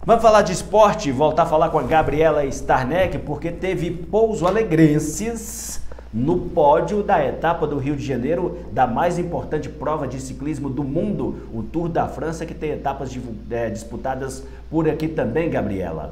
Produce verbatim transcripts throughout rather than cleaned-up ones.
Vamos falar de esporte, voltar a falar com a Gabriela Starneck, porque teve pouso alegrenses no pódio da etapa do Rio de Janeiro, da mais importante prova de ciclismo do mundo, o Tour da França, que tem etapas de, é, disputadas por aqui também, Gabriela.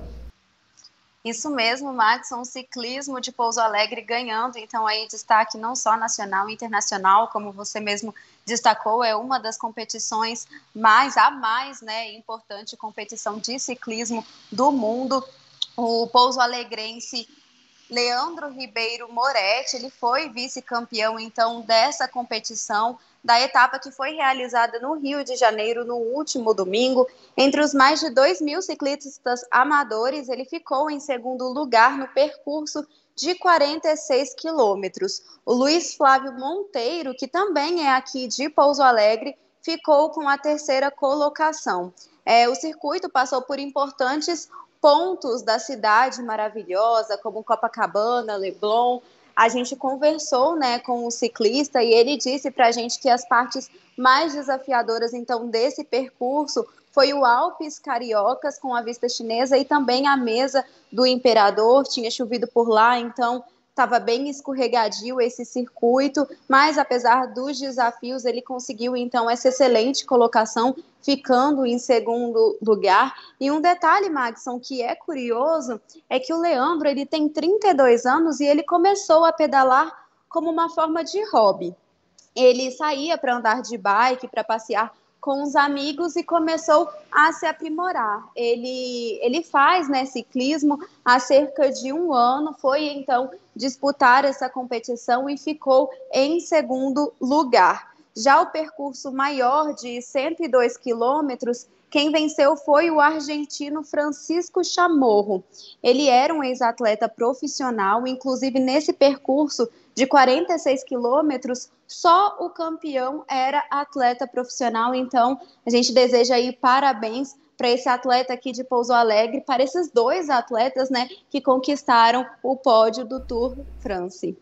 Isso mesmo, Maxson, o ciclismo de Pouso Alegre ganhando, então aí destaque não só nacional e internacional, como você mesmo destacou, é uma das competições mais, a mais, né, importante competição de ciclismo do mundo. O Pouso Alegrense Leandro Ribeiro Moretti, ele foi vice-campeão, então, dessa competição, da etapa que foi realizada no Rio de Janeiro no último domingo. Entre os mais de dois mil ciclistas amadores, ele ficou em segundo lugar no percurso de quarenta e seis quilômetros. O Luiz Flávio Monteiro, que também é aqui de Pouso Alegre, ficou com a terceira colocação. É, o circuito passou por importantes pontos da cidade maravilhosa, como Copacabana, Leblon. A gente conversou, né, com o ciclista e ele disse para a gente que as partes mais desafiadoras, então, desse percurso foi o Alpes Cariocas, com a vista chinesa, e também a Mesa do Imperador. Tinha chovido por lá, então estava bem escorregadio esse circuito, mas apesar dos desafios, ele conseguiu então essa excelente colocação, ficando em segundo lugar. E um detalhe, Maxson, que é curioso, é que o Leandro ele tem trinta e dois anos e ele começou a pedalar como uma forma de hobby. Ele saía para andar de bike, para passear com os amigos e começou a se aprimorar. Ele, ele faz, né, ciclismo há cerca de um ano, foi então disputar essa competição e ficou em segundo lugar. Já o percurso maior de cento e dois quilômetros, quem venceu foi o argentino Francisco Chamorro. Ele era um ex-atleta profissional, inclusive nesse percurso de quarenta e seis quilômetros, só o campeão era atleta profissional. Então, a gente deseja aí parabéns para esse atleta aqui de Pouso Alegre, para esses dois atletas, né, que conquistaram o pódio do Tour France.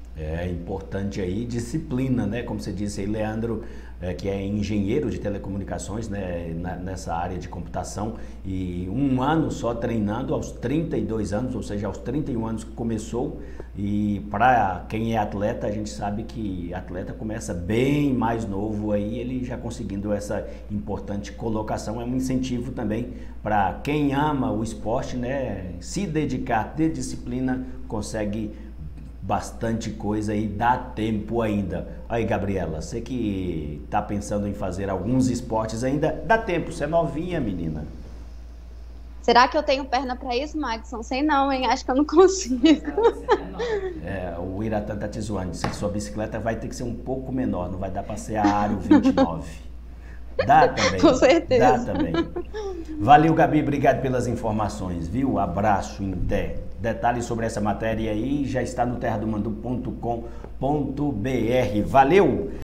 É importante aí disciplina, né? Como você disse aí, Leandro, é, que é engenheiro de telecomunicações, né? Na, nessa área de computação, e um ano só treinando, aos trinta e dois anos, ou seja, aos trinta e um anos que começou. E para quem é atleta, a gente sabe que atleta começa bem mais novo aí, ele já conseguindo essa importante colocação. É um incentivo também para quem ama o esporte, né? Se dedicar, ter disciplina, consegue bastante coisa e dá tempo ainda. Aí, Gabriela, você que tá pensando em fazer alguns esportes ainda, dá tempo, você é novinha, menina. Será que eu tenho perna para isso, Maxson? Sei não, hein? Acho que eu não consigo. É, o Iratã tá te zoando, sua bicicleta vai ter que ser um pouco menor, não vai dar para ser a Aero vinte e nove. Dá também. Com certeza. Dá também. Valeu, Gabi, obrigado pelas informações, viu? Abraço, em té. Detalhes sobre essa matéria aí já está no terra do mandu ponto com ponto br. Valeu!